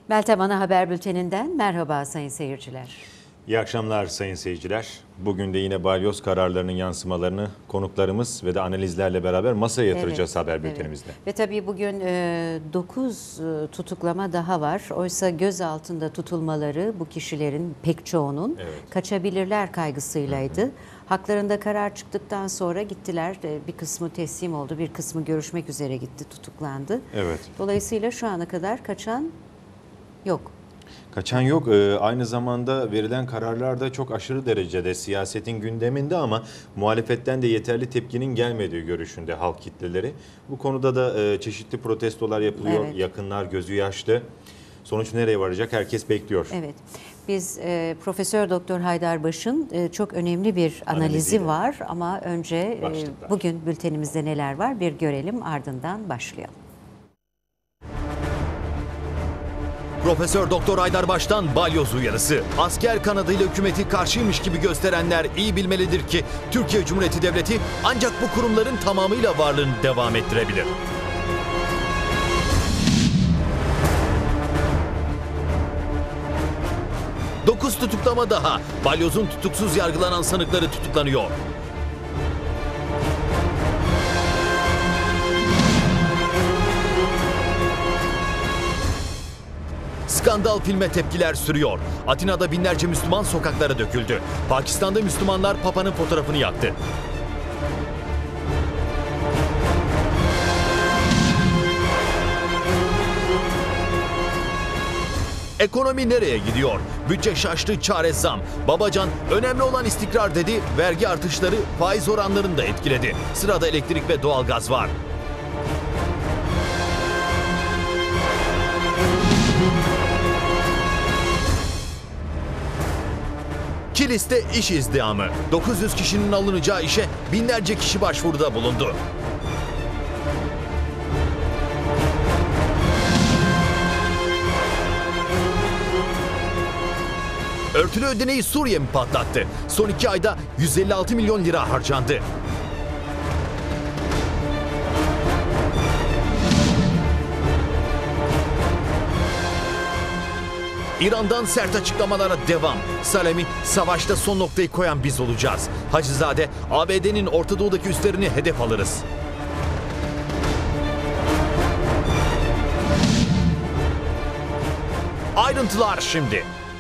Meltem Ana Haber Bülteni'nden merhaba sayın seyirciler. İyi akşamlar sayın seyirciler. Bugün de yine balyoz kararlarının yansımalarını konuklarımız ve de analizlerle beraber masaya yatıracağız haber bültenimizde. Ve tabii bugün 9 tutuklama daha var. Oysa gözaltında tutulmaları bu kişilerin pek çoğunun kaçabilirler kaygısıylaydı. Haklarında karar çıktıktan sonra gittiler. Bir kısmı teslim oldu, bir kısmı görüşmek üzere gitti, tutuklandı. Evet. Dolayısıyla şu ana kadar kaçan yok. Kaçan yok. Aynı zamanda verilen kararlar da çok aşırı derecede siyasetin gündeminde ama muhalefetten de yeterli tepkinin gelmediği görüşünde halk kitleleri. Bu konuda da çeşitli protestolar yapılıyor. Evet. Yakınlar gözü yaşlı. Sonuç nereye varacak? Herkes bekliyor. Evet. Biz Profesör Doktor Haydar Baş'ın çok önemli bir analizi Analiziyle. var ama önce Başlıklar. bugün bültenimizde neler var bir görelim, ardından başlayalım. Profesör Doktor Haydar Baş'tan balyoz uyarısı. Asker kanadıyla hükümeti karşıymış gibi gösterenler iyi bilmelidir ki Türkiye Cumhuriyeti Devleti ancak bu kurumların tamamıyla varlığını devam ettirebilir. Dokuz tutuklama daha. Balyozun tutuksuz yargılanan sanıkları tutuklanıyor. Skandal filme tepkiler sürüyor. Atina'da binlerce Müslüman sokaklara döküldü. Pakistan'da Müslümanlar Papa'nın fotoğrafını yaktı. Ekonomi nereye gidiyor? Bütçe şaştı, çare zam. Babacan önemli olan istikrar dedi, vergi artışları faiz oranlarını da etkiledi. Sırada elektrik ve doğalgaz var. Kilis'te iş izdihamı. 900 kişinin alınacağı işe binlerce kişi başvuruda bulundu. Örtülü ödeneği Suriye mi patlattı? Son 2 ayda 156 milyon lira harcandı. İran'dan sert açıklamalara devam. Salemi, savaşta son noktayı koyan biz olacağız. Hacızade, ABD'nin Orta Doğu'daki üslerini hedef alırız. Ayrıntılar şimdi.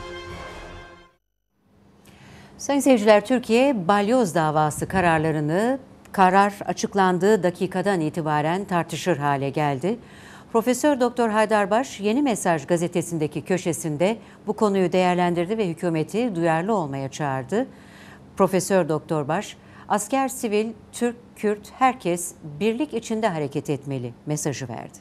Sayın seyirciler, Türkiye balyoz davası kararlarını karar açıklandığı dakikadan itibaren tartışır hale geldi. Profesör Doktor Haydar Baş Yeni Mesaj gazetesindeki köşesinde bu konuyu değerlendirdi ve hükümeti duyarlı olmaya çağırdı. Profesör Doktor Baş, asker, sivil, Türk, Kürt herkes birlik içinde hareket etmeli mesajı verdi.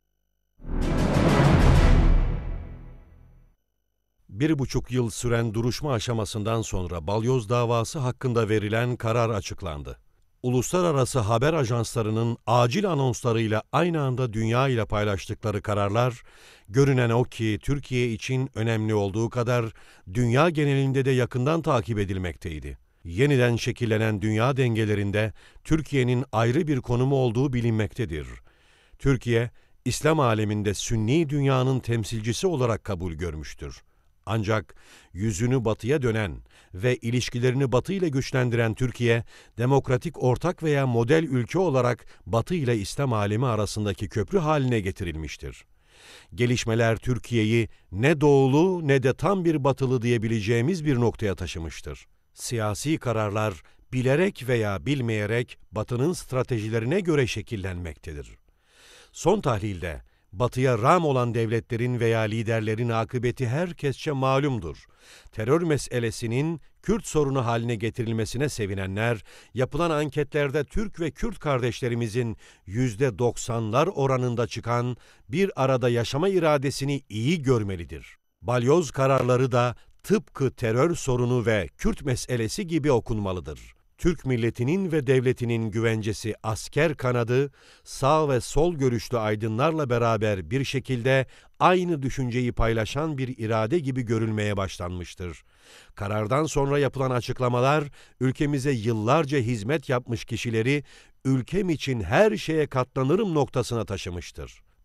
1,5 yıl süren duruşma aşamasından sonra balyoz davası hakkında verilen karar açıklandı. Uluslararası haber ajanslarının acil anonslarıyla aynı anda dünya ile paylaştıkları kararlar, görünen o ki Türkiye için önemli olduğu kadar dünya genelinde de yakından takip edilmekteydi. Yeniden şekillenen dünya dengelerinde Türkiye'nin ayrı bir konumu olduğu bilinmektedir. Türkiye, İslam aleminde Sünni dünyanın temsilcisi olarak kabul görmüştür. Ancak yüzünü batıya dönen ve ilişkilerini batı ile güçlendiren Türkiye, demokratik ortak veya model ülke olarak batı ile İslam alemi arasındaki köprü haline getirilmiştir. Gelişmeler Türkiye'yi ne doğulu ne de tam bir batılı diyebileceğimiz bir noktaya taşımıştır. Siyasi kararlar bilerek veya bilmeyerek batının stratejilerine göre şekillenmektedir. Son tahlilde, batıya rağm olan devletlerin veya liderlerin akıbeti herkesçe malumdur. Terör meselesinin Kürt sorunu haline getirilmesine sevinenler, yapılan anketlerde Türk ve Kürt kardeşlerimizin %90'lar oranında çıkan bir arada yaşama iradesini iyi görmelidir. Balyoz kararları da tıpkı terör sorunu ve Kürt meselesi gibi okunmalıdır. Türk milletinin ve devletinin güvencesi asker kanadı, sağ ve sol görüşlü aydınlarla beraber bir şekilde aynı düşünceyi paylaşan bir irade gibi görülmeye başlanmıştır. Karardan sonra yapılan açıklamalar, ülkemize yıllarca hizmet yapmış kişileri, ülkem için her şeye katlanırım noktasına taşımıştır.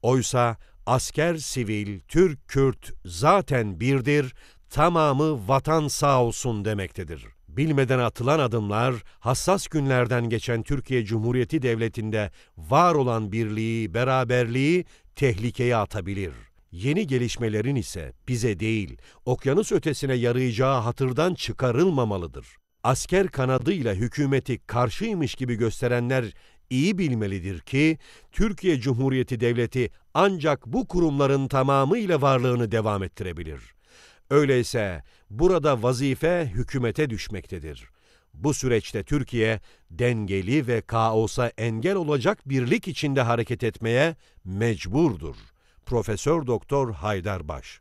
Oysa asker sivil, Türk Kürt zaten birdir, tamamı vatan sağ olsun demektedir. Bilmeden atılan adımlar, hassas günlerden geçen Türkiye Cumhuriyeti Devleti'nde var olan birliği, beraberliği tehlikeye atabilir. Yeni gelişmelerin ise bize değil, okyanus ötesine yarayacağı hatırdan çıkarılmamalıdır. Asker kanadıyla hükümeti karşıymış gibi gösterenler iyi bilmelidir ki, Türkiye Cumhuriyeti Devleti ancak bu kurumların tamamıyla varlığını devam ettirebilir. Öyleyse burada vazife hükümete düşmektedir. Bu süreçte Türkiye dengeli ve kaosa engel olacak birlik içinde hareket etmeye mecburdur. Profesör Doktor Haydar Baş.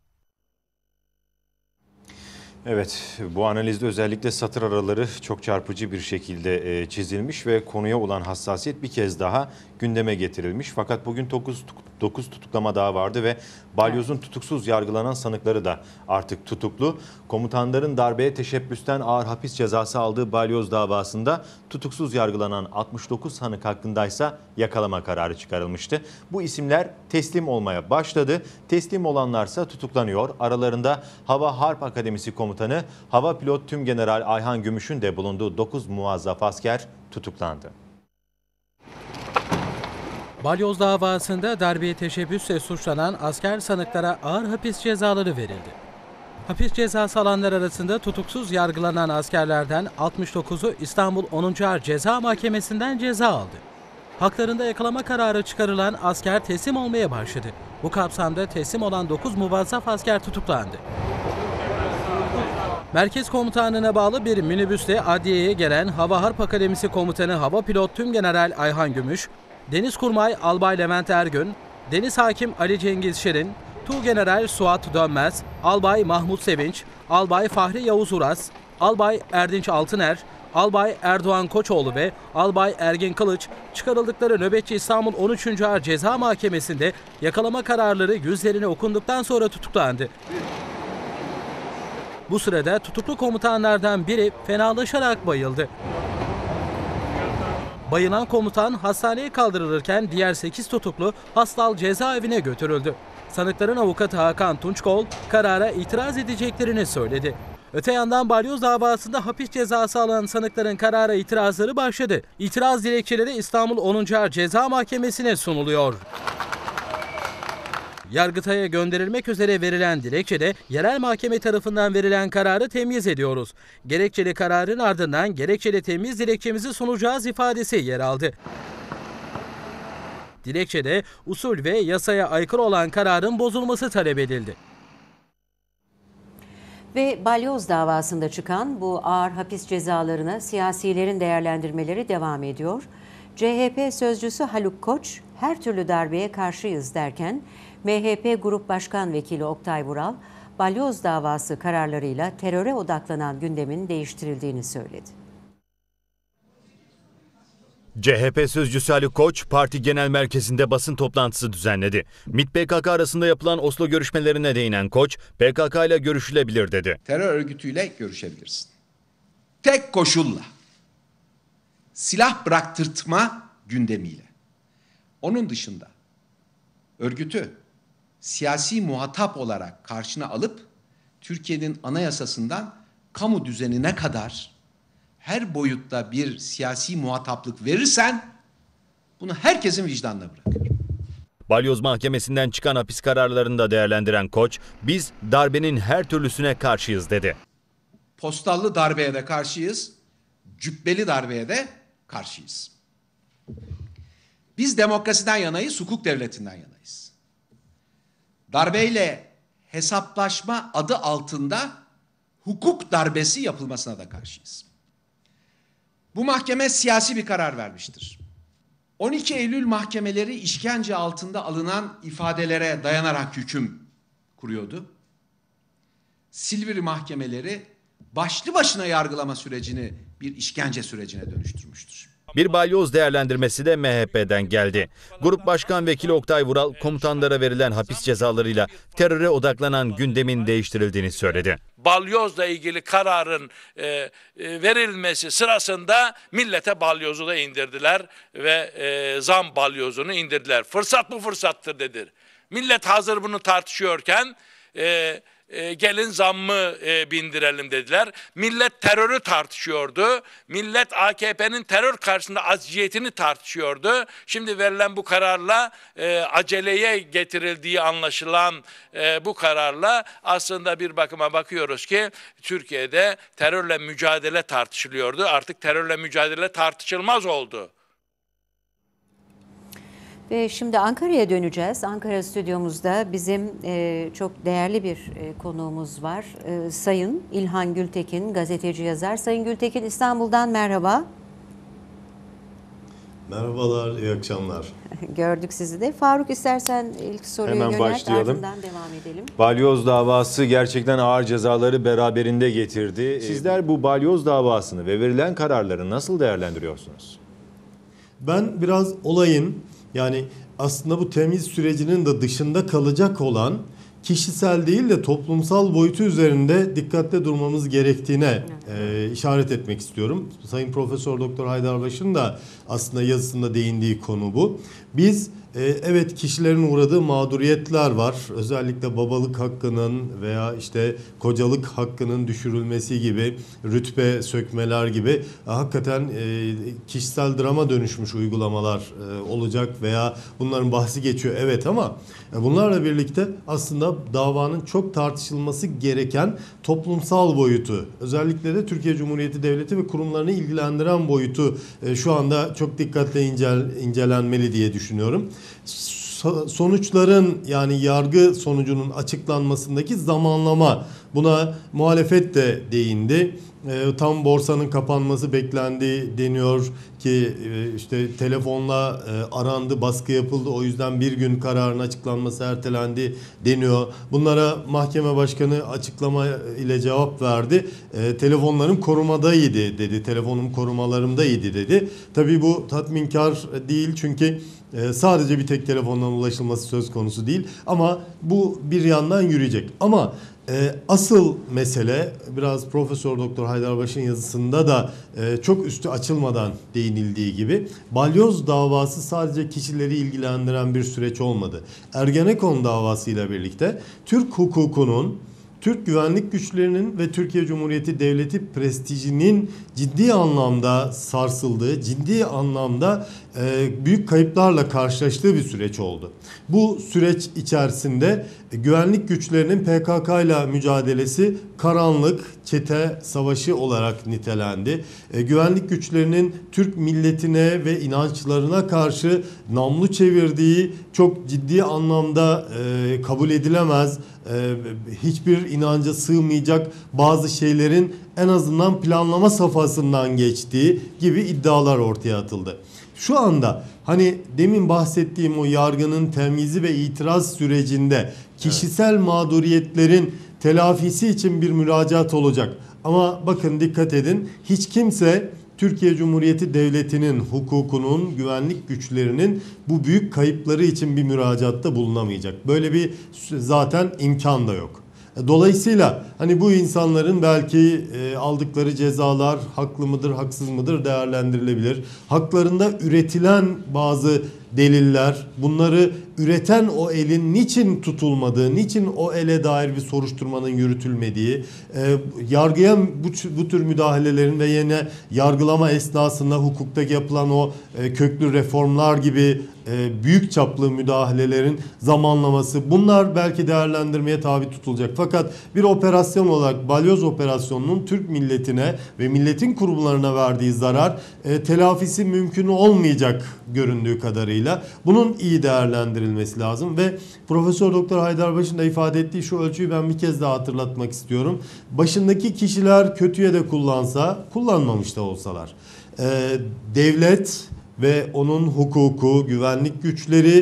Evet, bu analizde özellikle satır araları çok çarpıcı bir şekilde çizilmiş ve konuya olan hassasiyet bir kez daha gündeme getirilmiş. Fakat bugün 9 tutuklama daha vardı ve Balyoz'un tutuksuz yargılanan sanıkları da artık tutuklu. Komutanların darbeye teşebbüsten ağır hapis cezası aldığı Balyoz davasında tutuksuz yargılanan 69 sanık hakkındaysa yakalama kararı çıkarılmıştı. Bu isimler teslim olmaya başladı. Teslim olanlarsa tutuklanıyor. Aralarında Hava Harp Akademisi Komutanı Hava Pilot Tümgeneral Ayhan Gümüş'ün de bulunduğu 9 muvazzaf asker tutuklandı. Balyoz davasında darbeye teşebbüsle suçlanan asker sanıklara ağır hapis cezaları verildi. Hapis cezası alanlar arasında tutuksuz yargılanan askerlerden 69'u İstanbul 10. Ağır Ceza Mahkemesi'nden ceza aldı. Haklarında yakalama kararı çıkarılan asker teslim olmaya başladı. Bu kapsamda teslim olan 9 muvazzaf asker tutuklandı. Merkez Komutanlığı'na bağlı bir minibüsle adliyeye gelen Hava Harp Akademisi Komutanı Hava Pilot Tümgeneral Ayhan Gümüş, Denizkurmay Albay Levent Ergün, Deniz Hakim Ali Cengiz Şirin, Tuğgeneral Suat Dönmez, Albay Mahmut Sevinç, Albay Fahri Yavuz Uras, Albay Erdinç Altıner, Albay Erdoğan Koçoğlu ve Albay Ergin Kılıç çıkarıldıkları nöbetçi İstanbul 13. Ağır Ceza Mahkemesi'nde yakalama kararları yüzlerine okunduktan sonra tutuklandı. Bu sırada tutuklu komutanlardan biri fenalaşarak bayıldı. Bayılan komutan hastaneye kaldırılırken diğer 8 tutuklu Hastal cezaevine götürüldü. Sanıkların avukatı Hakan Tunçkol karara itiraz edeceklerini söyledi. Öte yandan Balyoz davasında hapis cezası alan sanıkların karara itirazları başladı. İtiraz dilekçeleri İstanbul 10. Ağır Ceza Mahkemesi'ne sunuluyor. Yargıtay'a gönderilmek üzere verilen dilekçede yerel mahkeme tarafından verilen kararı temyiz ediyoruz. Gerekçeli kararın ardından gerekçeli temyiz dilekçemizi sunacağız ifadesi yer aldı. Dilekçede usul ve yasaya aykırı olan kararın bozulması talep edildi. Ve Balyoz davasında çıkan bu ağır hapis cezalarına siyasilerin değerlendirmeleri devam ediyor. CHP sözcüsü Haluk Koç, her türlü darbeye karşıyız derken, MHP Grup Başkan Vekili Oktay Vural, Balyoz davası kararlarıyla teröre odaklanan gündemin değiştirildiğini söyledi. CHP sözcüsü Ali Koç, parti genel merkezinde basın toplantısı düzenledi. MİT-PKK arasında yapılan Oslo görüşmelerine değinen Koç, PKK ile görüşülebilir dedi. Terör örgütüyle görüşebilirsin. Tek koşulla. Silah bıraktırtma gündemiyle. Onun dışında örgütü siyasi muhatap olarak karşına alıp Türkiye'nin anayasasından kamu düzenine kadar her boyutta bir siyasi muhataplık verirsen bunu herkesin vicdanına bırakıyorum. Balyoz Mahkemesi'nden çıkan hapis kararlarını da değerlendiren Koç, biz darbenin her türlüsüne karşıyız dedi. Postallı darbeye de karşıyız, cübbeli darbeye de karşıyız. Biz demokrasiden yanayız, hukuk devletinden yanayız. Darbeyle hesaplaşma adı altında hukuk darbesi yapılmasına da karşıyız. Bu mahkeme siyasi bir karar vermiştir. 12 Eylül mahkemeleri işkence altında alınan ifadelere dayanarak hüküm kuruyordu. Silivri mahkemeleri başlı başına yargılama sürecini bir işkence sürecine dönüştürmüştür. Bir balyoz değerlendirmesi de MHP'den geldi. Grup Başkan Vekili Oktay Vural, komutanlara verilen hapis cezalarıyla teröre odaklanan gündemin değiştirildiğini söyledi. Balyozla ilgili kararın verilmesi sırasında millete balyozu da indirdiler ve zam balyozunu indirdiler. Fırsat bu fırsattır dedi. Millet hazır bunu tartışıyorken gelin zammı bindirelim dediler. Millet terörü tartışıyordu. Millet AKP'nin terör karşısında acziyetini tartışıyordu. Şimdi verilen bu kararla aceleye getirildiği anlaşılan bu kararla aslında bir bakıma bakıyoruz ki Türkiye'de terörle mücadele tartışılıyordu. Artık terörle mücadele tartışılmaz oldu. Ve şimdi Ankara'ya döneceğiz. Ankara stüdyomuzda bizim çok değerli bir konuğumuz var. Sayın İlhan Gültekin, gazeteci yazar. Sayın Gültekin, İstanbul'dan merhaba. Merhabalar, iyi akşamlar. Gördük sizi de. Faruk, istersen ilk soruyu Hemen yönelt, başlayalım. ardından devam edelim. Balyoz davası gerçekten ağır cezaları beraberinde getirdi. Sizler bu balyoz davasını ve verilen kararları nasıl değerlendiriyorsunuz? Ben biraz olayın, yani aslında bu temyiz sürecinin de dışında kalacak olan kişisel değil de toplumsal boyutu üzerinde dikkatli durmamız gerektiğine işaret etmek istiyorum. Sayın Profesör Doktor Haydarbaş'ın da aslında yazısında değindiği konu bu. Biz evet, kişilerin uğradığı mağduriyetler var. Özellikle babalık hakkının veya işte kocalık hakkının düşürülmesi gibi, rütbe sökmeler gibi hakikaten kişisel drama dönüşmüş uygulamalar olacak veya bunların bahsi geçiyor. Evet, ama bunlarla birlikte aslında davanın çok tartışılması gereken toplumsal boyutu, özellikle de Türkiye Cumhuriyeti Devleti ve kurumlarını ilgilendiren boyutu şu anda çok dikkatle incelenmeli diye düşünüyorum. Sonuçların, yani yargı sonucunun açıklanmasındaki zamanlama, buna muhalefet de değindi. Tam borsanın kapanması beklendi deniyor ki işte telefonla arandı, baskı yapıldı, o yüzden bir gün kararın açıklanması ertelendi deniyor. Bunlara mahkeme başkanı açıklama ile cevap verdi. Telefonlarım korumadaydı dedi, telefonum korumalarımdaydı dedi. Tabii bu tatminkar değil, çünkü sadece bir tek telefondan ulaşılması söz konusu değil, ama bu bir yandan yürüyecek. Ama asıl mesele, biraz Profesör Doktor Haydarbaş'ın yazısında da çok üstü açılmadan değinildiği gibi, balyoz davası sadece kişileri ilgilendiren bir süreç olmadı. Ergenekon davasıyla birlikte Türk hukukunun, Türk güvenlik güçlerinin ve Türkiye Cumhuriyeti Devleti prestijinin ciddi anlamda sarsıldığı, ciddi anlamda büyük kayıplarla karşılaştığı bir süreç oldu. Bu süreç içerisinde güvenlik güçlerinin PKK ile mücadelesi karanlık çete savaşı olarak nitelendi. Güvenlik güçlerinin Türk milletine ve inançlarına karşı namlu çevirdiği, çok ciddi anlamda kabul edilemez, hiçbir inanca sığmayacak bazı şeylerin en azından planlama safhasından geçtiği gibi iddialar ortaya atıldı. Şu anda hani demin bahsettiğim o yargının temyizi ve itiraz sürecinde kişisel mağduriyetlerin telafisi için bir müracaat olacak. Ama bakın, dikkat edin, hiç kimse Türkiye Cumhuriyeti Devleti'nin, hukukunun, güvenlik güçlerinin bu büyük kayıpları için bir müracaatta bulunamayacak. Böyle bir zaten imkan da yok. Dolayısıyla hani bu insanların belki aldıkları cezalar haklı mıdır, haksız mıdır değerlendirilebilir. Haklarında üretilen bazı deliller, bunları üreten o elin niçin tutulmadığı, niçin o ele dair bir soruşturmanın yürütülmediği, yargıya bu tür müdahalelerin ve yine yargılama esnasında hukuktaki yapılan o köklü reformlar gibi büyük çaplı müdahalelerin zamanlaması, bunlar belki değerlendirmeye tabi tutulacak. Fakat bir operasyon olarak balyoz operasyonunun Türk milletine ve milletin kurumlarına verdiği zarar telafisi mümkün olmayacak göründüğü kadarıyla. Bunun iyi değerlendirilmesi lazım ve Profesör Doktor Haydarbaş'ın da ifade ettiği şu ölçüyü ben bir kez daha hatırlatmak istiyorum. Başındaki kişiler kötüye de kullansa, kullanmamış da olsalar, devlet ve onun hukuku, güvenlik güçleri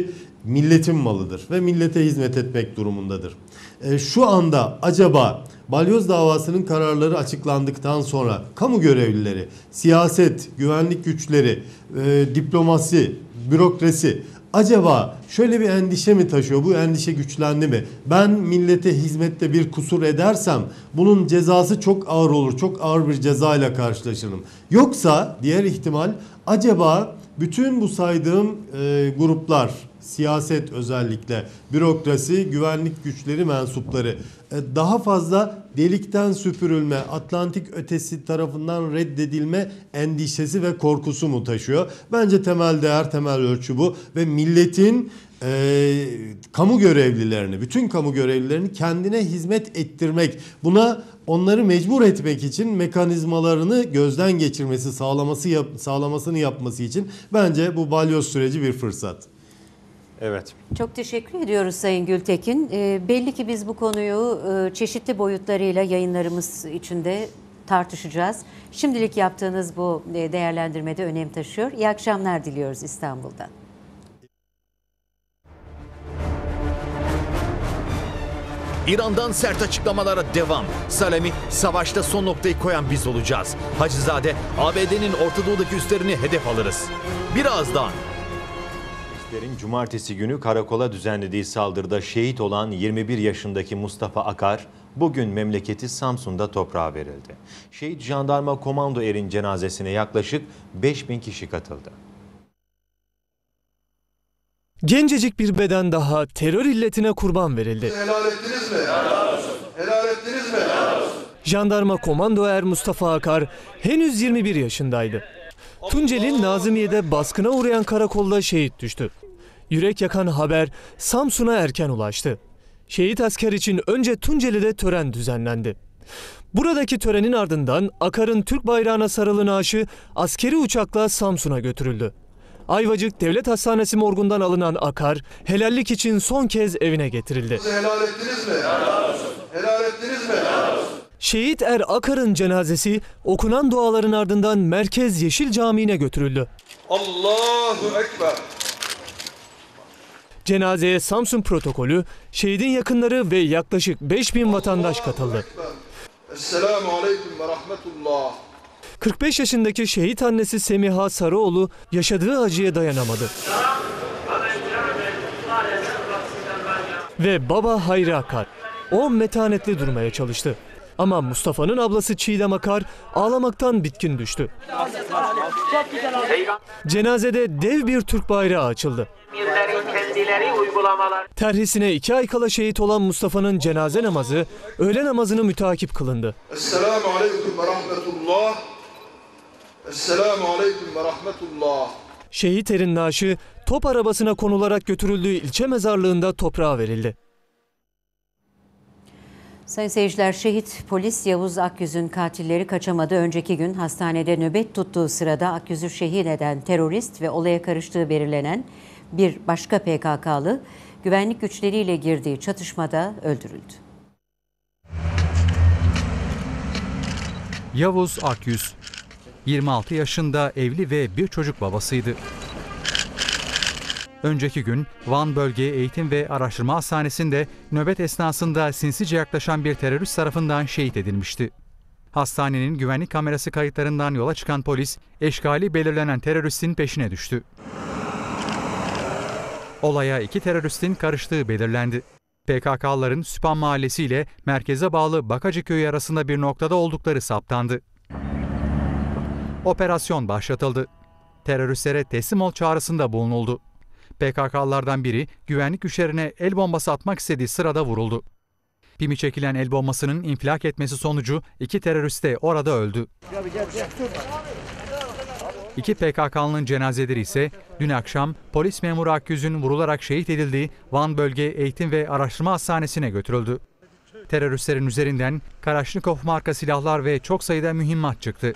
milletin malıdır ve millete hizmet etmek durumundadır. Şu anda acaba balyoz davasının kararları açıklandıktan sonra kamu görevlileri, siyaset, güvenlik güçleri, diplomasi, bürokrasi acaba şöyle bir endişe mi taşıyor? Bu endişe güçlendi mi? Ben millete hizmette bir kusur edersem bunun cezası çok ağır olur. Çok ağır bir ceza ile karşılaşırım. Yoksa diğer ihtimal acaba bütün bu saydığım gruplar, siyaset özellikle, bürokrasi, güvenlik güçleri mensupları daha fazla delikten süpürülme, Atlantik ötesi tarafından reddedilme endişesi ve korkusu mu taşıyor? Bence temel değer, temel ölçü bu ve milletin kamu görevlilerini, bütün kamu görevlilerini kendine hizmet ettirmek, buna onları mecbur etmek için mekanizmalarını gözden geçirmesi, sağlamasını yapması için bence bu balyoz süreci bir fırsat. Evet. Çok teşekkür ediyoruz Sayın Gültekin. Belli ki biz bu konuyu çeşitli boyutlarıyla yayınlarımız içinde tartışacağız. Şimdilik yaptığınız bu değerlendirmede önem taşıyor. İyi akşamlar diliyoruz İstanbul'dan. İran'dan sert açıklamalara devam. Salami, savaşta son noktayı koyan biz olacağız. Hacızade, ABD'nin Orta Doğu'daki üslerini hedef alırız. Birazdan. Cumartesi günü karakola düzenlediği saldırıda şehit olan 21 yaşındaki Mustafa Akar bugün memleketi Samsun'da toprağa verildi. Şehit jandarma komando erin cenazesine yaklaşık 5000 kişi katıldı. Gencecik bir beden daha terör illetine kurban verildi. Helal ettiniz mi? Helal olsun. Helal ettiniz mi? Helal olsun. Jandarma komando er Mustafa Akar henüz 21 yaşındaydı. Tunceli Nazımiye'de baskına uğrayan karakolda şehit düştü. Yürek yakan haber Samsun'a erken ulaştı. Şehit asker için önce Tunceli'de tören düzenlendi. Buradaki törenin ardından Akar'ın Türk bayrağına sarılı naaşı askeri uçakla Samsun'a götürüldü. Ayvacık Devlet Hastanesi morgundan alınan Akar, helallik için son kez evine getirildi. Helal ettiniz mi? Helal olsun. Helal ettiniz mi? Helal olsun. Şehit Er Akar'ın cenazesi okunan duaların ardından Merkez Yeşil Camii'ne götürüldü. Allahu Ekber. Cenazeye Samsun protokolü, şehidin yakınları ve yaklaşık 5000 vatandaş katıldı. Esselamu Aleyküm ve Rahmetullah. 45 yaşındaki şehit annesi Semiha Sarıoğlu yaşadığı acıya dayanamadı. Ve baba Hayri Akar, o metanetli durmaya çalıştı. Ama Mustafa'nın ablası Çiğdem Akar ağlamaktan bitkin düştü. Cenazede dev bir Türk bayrağı açıldı. Terhisine 2 ay kala şehit olan Mustafa'nın cenaze namazı öğle namazını mütakip kılındı. Esselamu Aleyküm ve Rahmetullah. Esselamu Aleyküm ve Rahmetullah. Şehit Er'in naaşı top arabasına konularak götürüldüğü ilçe mezarlığında toprağa verildi. Sayın seyirciler, şehit polis Yavuz Akyüz'ün katilleri kaçamadı. Önceki gün hastanede nöbet tuttuğu sırada Akyüz'ü şehit eden terörist ve olaya karıştığı belirlenen bir başka PKK'lı güvenlik güçleriyle girdiği çatışmada öldürüldü. Yavuz Akyüz, 26 yaşında evli ve bir çocuk babasıydı. Önceki gün Van Bölge Eğitim ve Araştırma Hastanesi'nde nöbet esnasında sinsice yaklaşan bir terörist tarafından şehit edilmişti. Hastanenin güvenlik kamerası kayıtlarından yola çıkan polis, eşkali belirlenen teröristin peşine düştü. Olaya 2 teröristin karıştığı belirlendi. PKK'ların Süphan Mahallesi ile merkeze bağlı Bakacı Köyü arasında bir noktada oldukları saptandı. Operasyon başlatıldı. Teröristlere teslim ol çağrısında bulunuldu. PKK'lardan biri güvenlik güçlerine el bombası atmak istediği sırada vuruldu. Pimi çekilen el bombasının infilak etmesi sonucu 2 terörist de orada öldü. 2 PKK'lının cenazeleri ise dün akşam polis memuru Akyüz'ün vurularak şehit edildiği Van Bölge Eğitim ve Araştırma Hastanesi'ne götürüldü. Teröristlerin üzerinden Kalaşnikov marka silahlar ve çok sayıda mühimmat çıktı.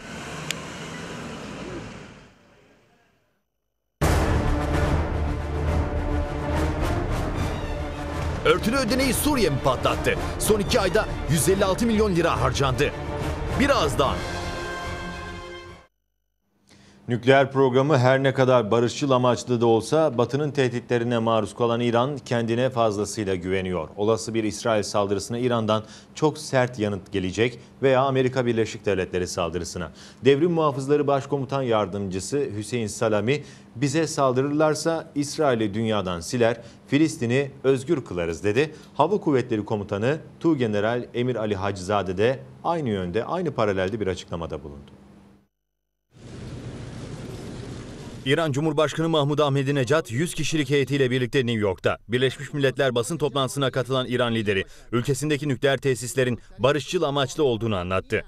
Örtülü ödeneği Suriye mi patlattı? Son 2 ayda 156 milyon lira harcandı. Birazdan. Nükleer programı her ne kadar barışçıl amaçlı da olsa Batı'nın tehditlerine maruz kalan İran kendine fazlasıyla güveniyor. Olası bir İsrail saldırısına İran'dan çok sert yanıt gelecek veya Amerika Birleşik Devletleri saldırısına. Devrim Muhafızları Başkomutan Yardımcısı Hüseyin Salami, bize saldırırlarsa İsrail'i dünyadan siler, Filistin'i özgür kılarız dedi. Hava Kuvvetleri Komutanı Tuğgeneral Emir Ali Hacızade de aynı yönde, aynı paralelde bir açıklamada bulundu. İran Cumhurbaşkanı Mahmud Ahmedinecad 100 kişilik heyetiyle birlikte New York'ta. Birleşmiş Milletler basın toplantısına katılan İran lideri ülkesindeki nükleer tesislerin barışçıl amaçlı olduğunu anlattı.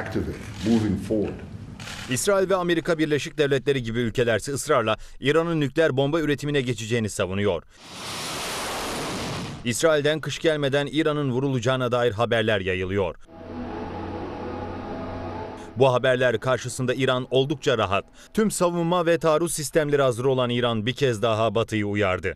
İsrail ve Amerika Birleşik Devletleri gibi ülkelerse ısrarla İran'ın nükleer bomba üretimine geçeceğini savunuyor. İsrail'den kış gelmeden İran'ın vurulacağına dair haberler yayılıyor. Bu haberler karşısında İran oldukça rahat. Tüm savunma ve taarruz sistemleri hazır olan İran bir kez daha Batı'yı uyardı.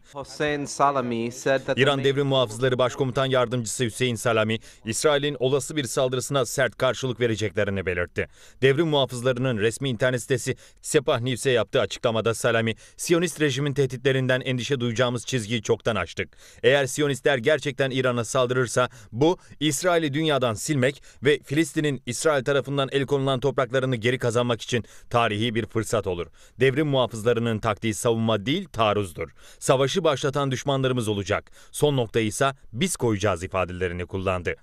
İran Devrim Muhafızları Başkomutan Yardımcısı Hüseyin Salami, İsrail'in olası bir saldırısına sert karşılık vereceklerini belirtti. Devrim Muhafızları'nın resmi internet sitesi Sepah News'e yaptığı açıklamada Salami, Siyonist rejimin tehditlerinden endişe duyacağımız çizgiyi çoktan aştık. Eğer Siyonistler gerçekten İran'a saldırırsa bu İsrail'i dünyadan silmek ve Filistin'in İsrail tarafından el konulan topraklarını geri kazanmak için tarihi bir fırsat olur. Devrim muhafızlarının taktiği savunma değil, taarruzdur. Savaşı başlatan düşmanlarımız olacak. Son noktayı ise biz koyacağız ifadelerini kullandı.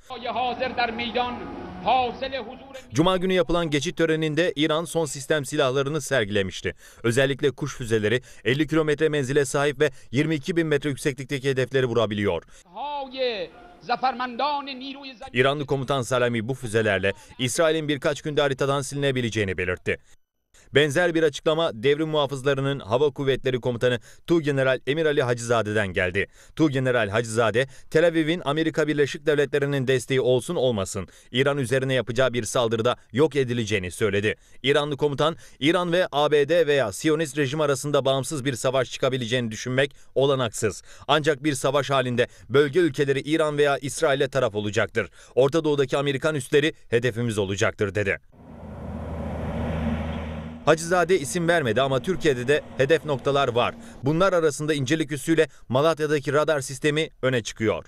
Cuma günü yapılan geçit töreninde İran son sistem silahlarını sergilemişti. Özellikle kuş füzeleri 50 kilometre menzile sahip ve 22.000 metre yükseklikteki hedefleri vurabiliyor. İranlı komutan Salami bu füzelerle İsrail'in birkaç günde haritadan silinebileceğini belirtti. Benzer bir açıklama Devrim Muhafızları'nın Hava Kuvvetleri Komutanı Tuğgeneral Emir Ali Hacızade'den geldi. Tuğgeneral Hacızade, Tel Aviv'in Amerika Birleşik Devletleri'nin desteği olsun olmasın İran üzerine yapacağı bir saldırıda yok edileceğini söyledi. İranlı komutan, İran ve ABD veya Siyonist rejim arasında bağımsız bir savaş çıkabileceğini düşünmek olanaksız. Ancak bir savaş halinde bölge ülkeleri İran veya İsrail'e taraf olacaktır. Orta Doğu'daki Amerikan üsleri hedefimiz olacaktır dedi. Hacızade isim vermedi ama Türkiye'de de hedef noktalar var. Bunlar arasında İncirlik üssüyle Malatya'daki radar sistemi öne çıkıyor.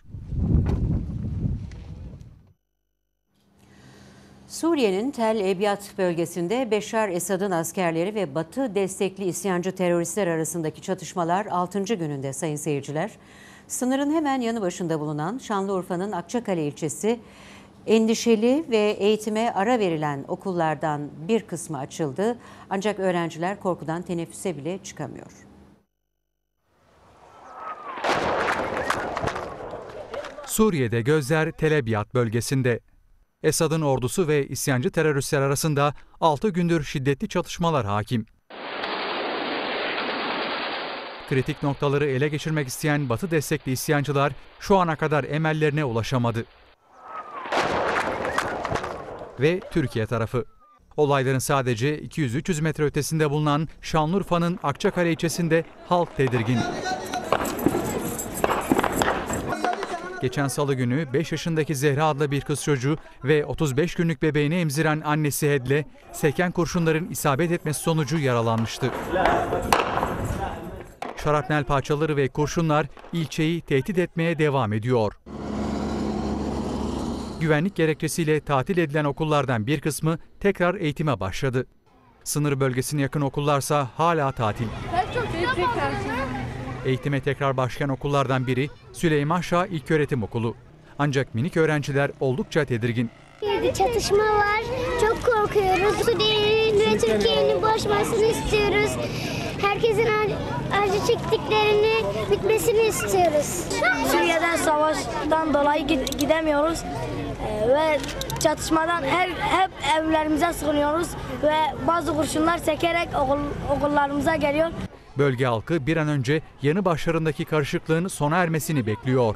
Suriye'nin Tel Ebyat bölgesinde Beşar Esad'ın askerleri ve Batı destekli isyancı teröristler arasındaki çatışmalar 6. gününde sayın seyirciler. Sınırın hemen yanı başında bulunan Şanlıurfa'nın Akçakale ilçesi endişeli ve eğitime ara verilen okullardan bir kısmı açıldı. Ancak öğrenciler korkudan teneffüse bile çıkamıyor. Suriye'de gözler Tel Ebyat bölgesinde. Esad'ın ordusu ve isyancı teröristler arasında 6 gündür şiddetli çatışmalar hakim. Kritik noktaları ele geçirmek isteyen Batı destekli isyancılar şu ana kadar emellerine ulaşamadı. Ve Türkiye tarafı. Olayların sadece 200-300 metre ötesinde bulunan Şanlıurfa'nın Akçakale ilçesinde halk tedirgin. Geçen salı günü 5 yaşındaki Zehra adlı bir kız çocuğu ve 35 günlük bebeğini emziren annesi Hedle, seken kurşunların isabet etmesi sonucu yaralanmıştı. Şarapnel parçaları ve kurşunlar ilçeyi tehdit etmeye devam ediyor. Güvenlik gerekçesiyle tatil edilen okullardan bir kısmı tekrar eğitime başladı. Sınır bölgesine yakın okullarsa hala tatil. Eğitime tekrar başlayan okullardan biri Süleyman Şah İlköğretim Okulu. Ancak minik öğrenciler oldukça tedirgin. Çatışma var, çok korkuyoruz. Suriye'nin ve Türkiye'nin barışmasını istiyoruz. Herkesin acı çektiklerini bitmesini istiyoruz. Suriye'den savaştan dolayı gidemiyoruz ve çatışmadan hep evlerimize sığınıyoruz ve bazı kurşunlar sekerek okullarımıza geliyor. Bölge halkı bir an önce yanı başlarındaki karışıklığın sona ermesini bekliyor.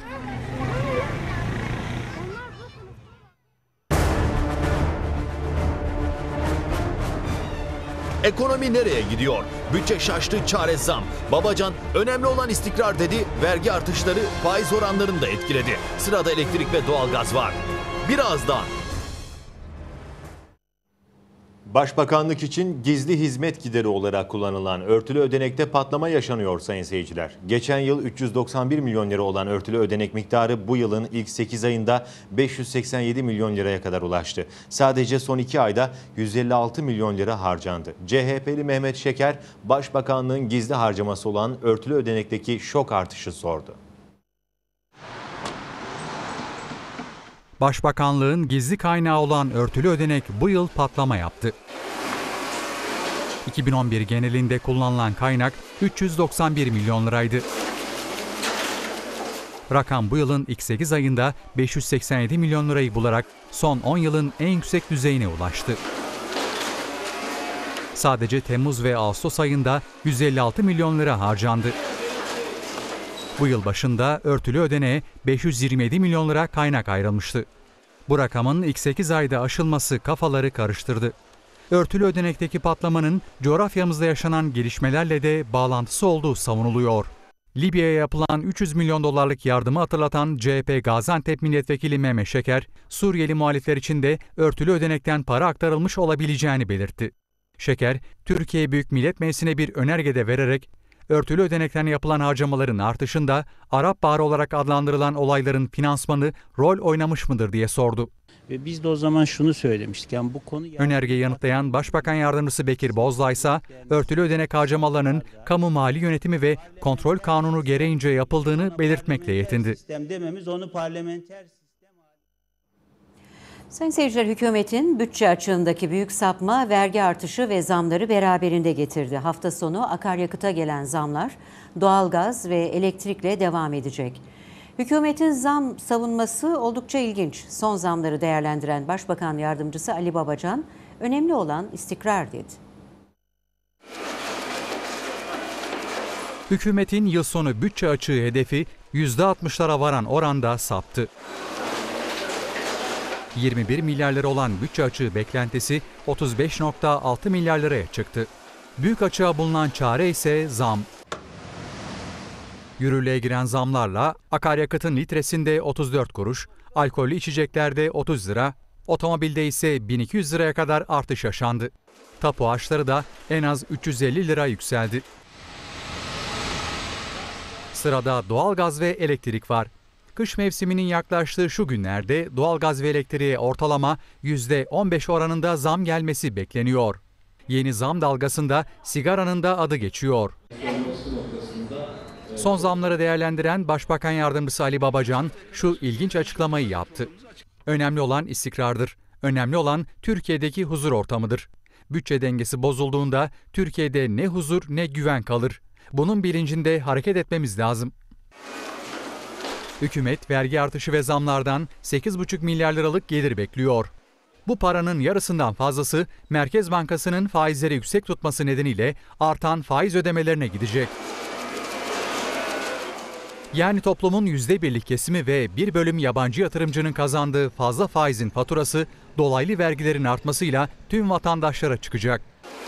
Ekonomi nereye gidiyor? Bütçe şaştı, çare zam. Babacan önemli olan istikrar dedi, vergi artışları faiz oranlarını da etkiledi. Sırada elektrik ve doğalgaz var. Birazdan. Başbakanlık için gizli hizmet gideri olarak kullanılan örtülü ödenekte patlama yaşanıyor sayın seyirciler. Geçen yıl 391 milyon lira olan örtülü ödenek miktarı bu yılın ilk 8 ayında 587 milyon liraya kadar ulaştı. Sadece son 2 ayda 156 milyon lira harcandı. CHP'li Mehmet Şeker, Başbakanlığın gizli harcaması olan örtülü ödenekteki şok artışı sordu. Başbakanlığın gizli kaynağı olan örtülü ödenek bu yıl patlama yaptı. 2011 genelinde kullanılan kaynak 391 milyon liraydı. Rakam bu yılın ilk 8 ayında 587 milyon lirayı bularak son 10 yılın en yüksek düzeyine ulaştı. Sadece Temmuz ve Ağustos ayında 156 milyon lira harcandı. Bu yıl başında örtülü ödeneğe 527 milyon lira kaynak ayrılmıştı. Bu rakamın ilk 8 ayda aşılması kafaları karıştırdı. Örtülü ödenekteki patlamanın coğrafyamızda yaşanan gelişmelerle de bağlantısı olduğu savunuluyor. Libya'ya yapılan 300 milyon dolarlık yardımı hatırlatan CHP Gaziantep Milletvekili Mehmet Şeker, Suriyeli muhalifler için de örtülü ödenekten para aktarılmış olabileceğini belirtti. Şeker, Türkiye Büyük Millet Meclisi'ne bir önergede vererek, örtülü ödenekten yapılan harcamaların artışında Arap Baharı olarak adlandırılan olayların finansmanı rol oynamış mıdır diye sordu. Ve biz de o zaman şunu söylemiştik. Yani bu konu Önergeyi yanıtlayan Başbakan Yardımcısı Bekir Bozdağ ise örtülü ödenek harcamalarının kamu mali yönetimi ve kontrol kanunu gereğince yapıldığını belirtmekle yetindi. sistem dememiz onu parlamenter Sayın seyirciler, hükümetin bütçe açığındaki büyük sapma vergi artışı ve zamları beraberinde getirdi. Hafta sonu akaryakıta gelen zamlar doğalgaz ve elektrikle devam edecek. Hükümetin zam savunması oldukça ilginç. Son zamları değerlendiren Başbakan Yardımcısı Ali Babacan, önemli olan istikrar dedi. Hükümetin yıl sonu bütçe açığı hedefi %60'lara varan oranda saptı. 21 milyar lira olan bütçe açığı beklentisi 35,6 milyar liraya çıktı. Büyük açığa bulunan çare ise zam. Yürürlüğe giren zamlarla akaryakıtın litresinde 34 kuruş, alkollü içeceklerde 30 lira, otomobilde ise 1200 liraya kadar artış yaşandı. Tapu harçları da en az 350 lira yükseldi. Sırada doğalgaz ve elektrik var. Kış mevsiminin yaklaştığı şu günlerde doğalgaz ve elektriğe ortalama %15 oranında zam gelmesi bekleniyor. Yeni zam dalgasında sigaranın da adı geçiyor. Son zamları değerlendiren Başbakan Yardımcısı Ali Babacan şu ilginç açıklamayı yaptı. Önemli olan istikrardır. Önemli olan Türkiye'deki huzur ortamıdır. Bütçe dengesi bozulduğunda Türkiye'de ne huzur ne güven kalır. Bunun bilincinde hareket etmemiz lazım. Hükümet vergi artışı ve zamlardan 8,5 milyar liralık gelir bekliyor. Bu paranın yarısından fazlası Merkez Bankası'nın faizleri yüksek tutması nedeniyle artan faiz ödemelerine gidecek. Yani toplumun %1'lik kesimi ve bir bölüm yabancı yatırımcının kazandığı fazla faizin faturası dolaylı vergilerin artmasıyla tüm vatandaşlara çıkacak.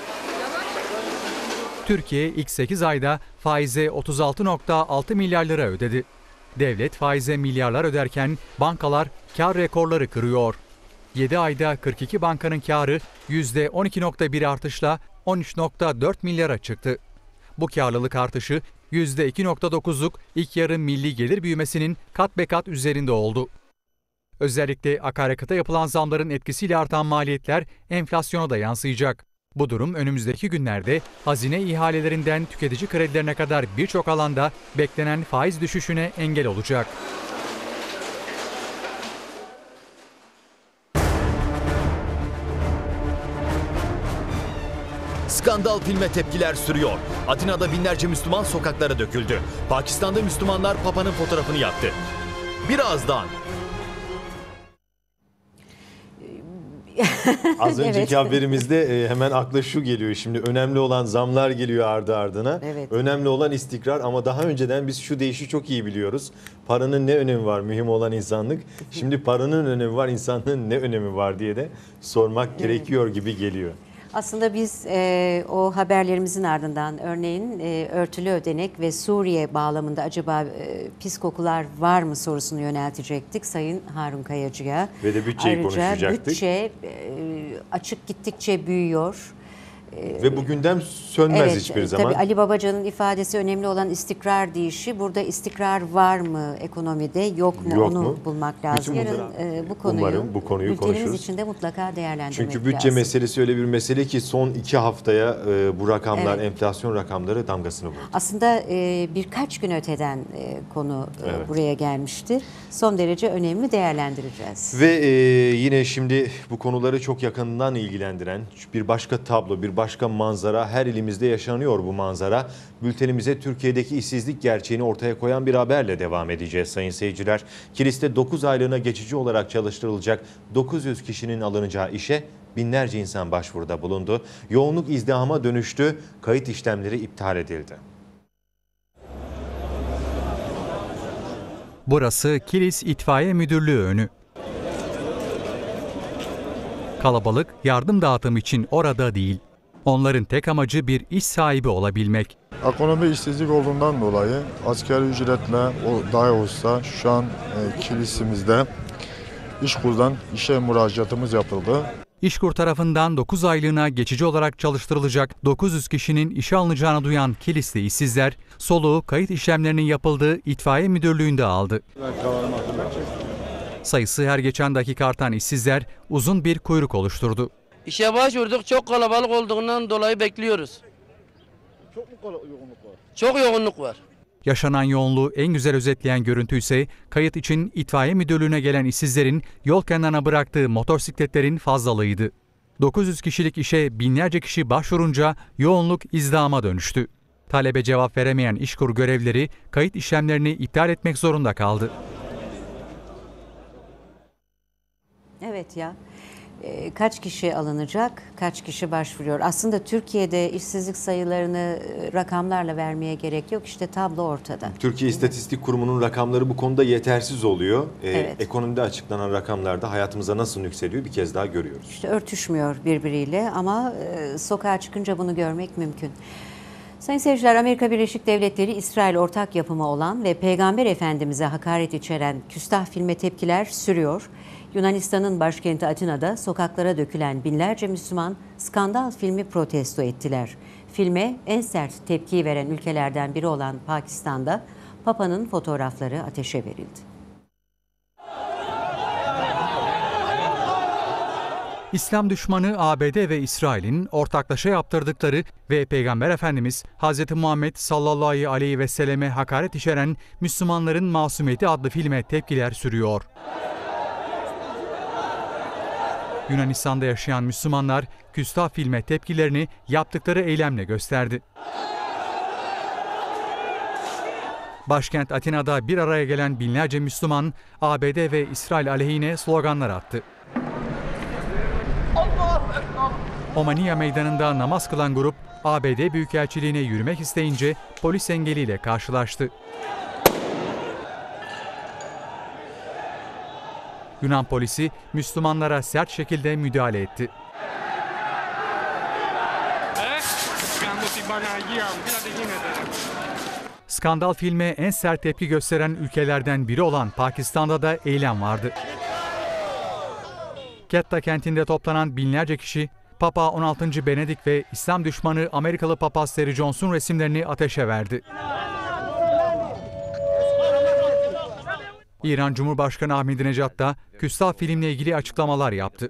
Türkiye ilk 8 ayda faize 36,6 milyar lira ödedi. Devlet faize milyarlar öderken bankalar kar rekorları kırıyor. 7 ayda 42 bankanın karı %12,1 artışla 13,4 milyara çıktı. Bu karlılık artışı %2,9'luk ilk yarı milli gelir büyümesinin kat be kat üzerinde oldu. Özellikle akaryakıta yapılan zamların etkisiyle artan maliyetler enflasyona da yansıyacak. Bu durum önümüzdeki günlerde hazine ihalelerinden tüketici kredilerine kadar birçok alanda beklenen faiz düşüşüne engel olacak. Skandal filme tepkiler sürüyor. Atina'da binlerce Müslüman sokaklara döküldü. Pakistan'da Müslümanlar Papa'nın fotoğrafını yaktı. Birazdan. Az önceki Evet. haberimizde hemen akla şu geliyor. Şimdi önemli olan zamlar geliyor ardı ardına. Evet. Önemli olan istikrar ama daha önceden biz şu deyişi çok iyi biliyoruz. Paranın ne önemi var? Mühim olan insanlık. Şimdi paranın önemi var, insanlığın ne önemi var diye de sormak gerekiyor gibi geliyor. Aslında biz o haberlerimizin ardından örneğin örtülü ödenek ve Suriye bağlamında acaba pis kokular var mı sorusunu yöneltecektik Sayın Harun Kayacı'ya. Ve de bütçeyi konuşacaktık. Ayrıca bütçe açık gittikçe büyüyor. Ve bu gündem sönmez hiçbir zaman. Tabii Ali Babacan'ın ifadesi önemli olan istikrar deyişi. Burada istikrar var mı ekonomide, yok mu onu bulmak lazım. Yarın bu konuyu bültenimiz konuşuruz. içinde mutlaka değerlendirmek lazım. Çünkü bütçe meselesi öyle bir mesele ki son 2 haftaya bu rakamlar, enflasyon rakamları damgasını vurdu. Aslında birkaç gün öteden konu buraya gelmişti. Son derece önemli, değerlendireceğiz. Ve yine şimdi bu konuları çok yakından ilgilendiren bir başka tablo, bir başka manzara, her ilimizde yaşanıyor bu manzara. Bültenimize Türkiye'deki işsizlik gerçeğini ortaya koyan bir haberle devam edeceğiz sayın seyirciler. Kilis'te 9 aylığına geçici olarak çalıştırılacak 900 kişinin alınacağı işe binlerce insan başvuruda bulundu. Yoğunluk izdihama dönüştü, kayıt işlemleri iptal edildi. Burası Kilis İtfaiye Müdürlüğü önü. Kalabalık yardım dağıtım için orada değil. Onların tek amacı bir iş sahibi olabilmek. Ekonomi işsizlik olduğundan dolayı asgari ücretle dahi olsa şu an kilisimizde İşkur'dan işe müracaatımız yapıldı. İşkur tarafından 9 aylığına geçici olarak çalıştırılacak 900 kişinin işe alınacağını duyan Kilisli işsizler soluğu kayıt işlemlerinin yapıldığı itfaiye müdürlüğünde aldı. Sayısı her geçen dakika artan işsizler uzun bir kuyruk oluşturdu. İşe başvurduk, çok kalabalık olduğundan dolayı bekliyoruz. Çok mu yoğunluk var? Çok yoğunluk var. Yaşanan yoğunluğu en güzel özetleyen görüntü ise kayıt için itfaiye müdürlüğüne gelen işsizlerin yol kenarına bıraktığı motosikletlerin fazlalığıydı. 900 kişilik işe binlerce kişi başvurunca yoğunluk izdihama dönüştü. Talebe cevap veremeyen İşkur görevlileri kayıt işlemlerini iptal etmek zorunda kaldı. Evet ya. Kaç kişi alınacak, kaç kişi başvuruyor? Aslında Türkiye'de işsizlik sayılarını rakamlarla vermeye gerek yok. İşte tablo ortada. Türkiye İstatistik Kurumu'nun rakamları bu konuda yetersiz oluyor. Ekonomide açıklanan rakamlarda hayatımıza nasıl yükseliyor bir kez daha görüyoruz. İşte örtüşmüyor birbiriyle ama sokağa çıkınca bunu görmek mümkün. Sayın seyirciler, Amerika Birleşik Devletleri İsrail ortak yapımı olan ve Peygamber Efendimiz'e hakaret içeren küstah filme tepkiler sürüyor. Yunanistan'ın başkenti Atina'da sokaklara dökülen binlerce Müslüman skandal filmi protesto ettiler. Filme en sert tepkiyi veren ülkelerden biri olan Pakistan'da Papa'nın fotoğrafları ateşe verildi. İslam düşmanı ABD ve İsrail'in ortaklaşa yaptırdıkları ve Peygamber Efendimiz Hz. Muhammed sallallahu aleyhi ve selleme hakaret içeren Müslümanların Masumiyeti adlı filme tepkiler sürüyor. Yunanistan'da yaşayan Müslümanlar küstah filme tepkilerini yaptıkları eylemle gösterdi. Başkent Atina'da bir araya gelen binlerce Müslüman ABD ve İsrail aleyhine sloganlar attı. Omania Meydanı'nda namaz kılan grup ABD Büyükelçiliğine yürümek isteyince polis engeliyle karşılaştı. Yunan polisi Müslümanlara sert şekilde müdahale etti. Skandal filme en sert tepki gösteren ülkelerden biri olan Pakistan'da da eylem vardı. Quetta kentinde toplanan binlerce kişi Papa 16. Benedik ve İslam düşmanı Amerikalı papaz Terry Jones'un resimlerini ateşe verdi. İran Cumhurbaşkanı Ahmadinejad da küstah filmle ilgili açıklamalar yaptı.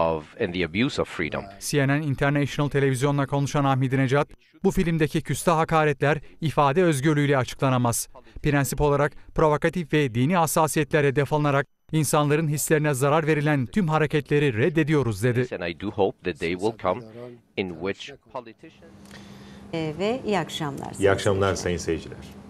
CNN International televizyonla konuşan Ahmadinejad, bu filmdeki küstah hakaretler ifade özgürlüğüyle açıklanamaz. Prensip olarak provokatif ve dini hassasiyetler hedef alınarak insanların hislerine zarar verilen tüm hareketleri reddediyoruz dedi. Ve iyi akşamlar. İyi akşamlar sayın seyirciler.